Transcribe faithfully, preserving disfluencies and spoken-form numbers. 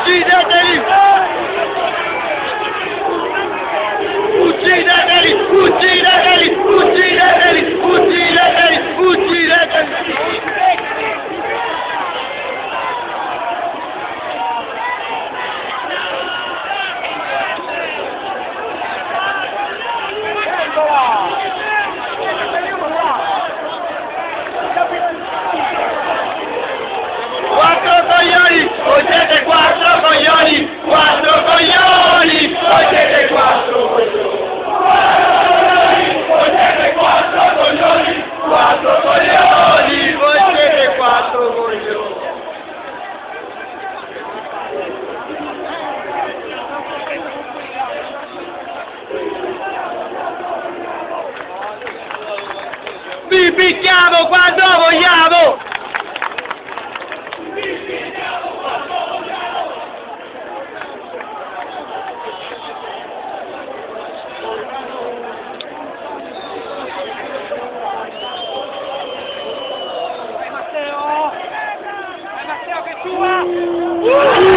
Uccideteli! Uccideteli! Uccideteli! Uccideteli! Uccideteli! Uccideteli! Quattro coglioni! Voi siete quattro coglioni! Quattro coglioni! Voi siete quattro coglioni! Voi siete quattro coglioni! Quattro coglioni! Voi siete quattro coglioni! Vi picchiamo quando vogliamo! Matteo che tua!